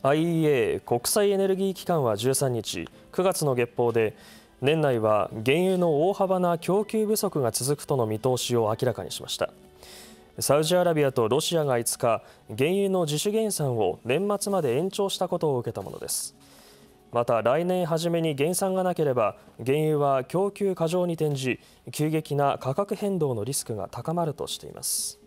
IEA 国際エネルギー機関は13日、9月の月報で年内は原油の大幅な供給不足が続くとの見通しを明らかにしました。サウジアラビアとロシアが5日、原油の自主減産を年末まで延長したことを受けたものです。また来年初めに減産がなければ原油は供給過剰に転じ、急激な価格変動のリスクが高まるとしています。